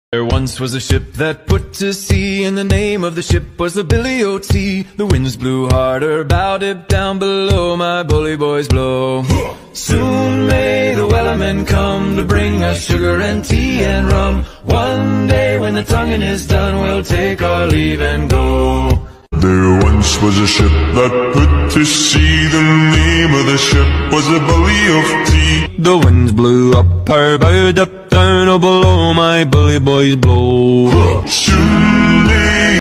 There once was a ship that put to sea, and the name of the ship was the Billy O.T. The winds blew harder, bowed it down below, my bully boys blow. Soon may the wellermen come to bring us sugar and tea and rum. One day when the tonguing is done, we'll take our leave and go. There once was a ship that put to sea. The name of the ship was the Billy O.T. The winds blew up her bow, up down, oh below, my bully boys blow. Soon